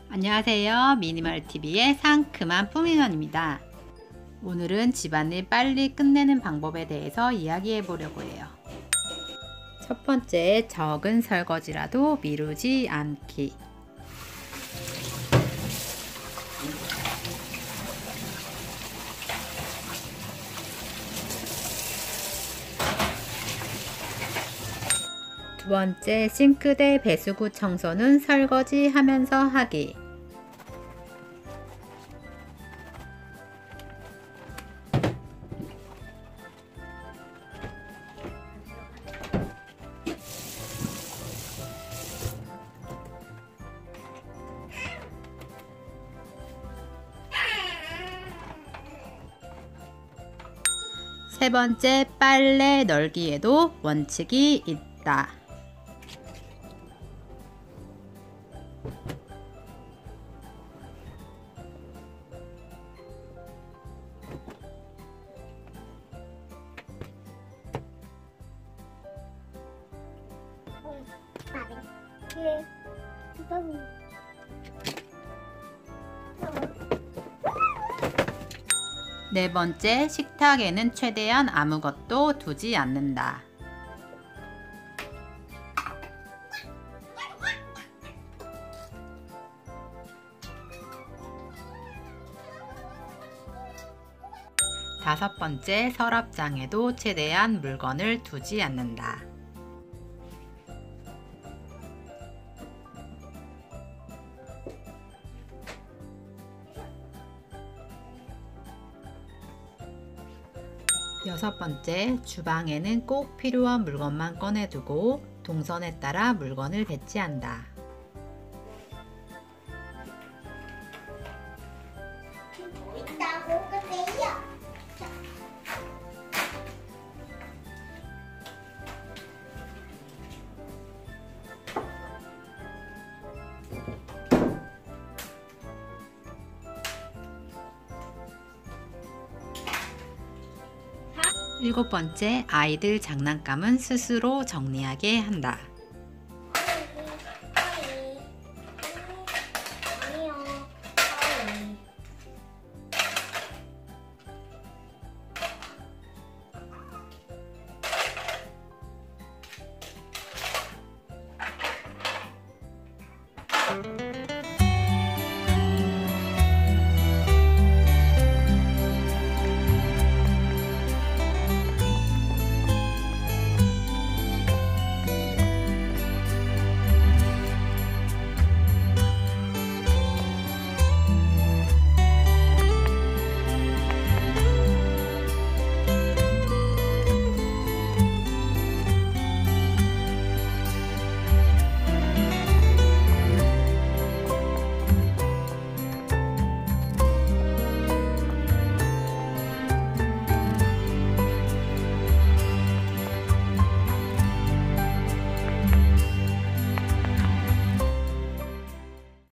안녕하세요. 미니멀TV의 상큼한 풍민원입니다. 오늘은 집안일 빨리 끝내는 방법에 대해서 이야기해 보려고 해요. 첫 번째, 적은 설거지라도 미루지 않기. 두 번째, 싱크대 배수구 청소는 설거지 하면서 하기. 세 번째, 빨래 널기에도 원칙이 있다. 네 번째, 식탁에는 최대한 아무것도 두지 않는다. 다섯 번째, 서랍장에도 최대한 물건을 두지 않는다. 여섯 번째, 주방에는 꼭 필요한 물건만 꺼내두고 동선에 따라 물건을 배치한다. 일곱 번째, 아이들 장난감은 스스로 정리하게 한다.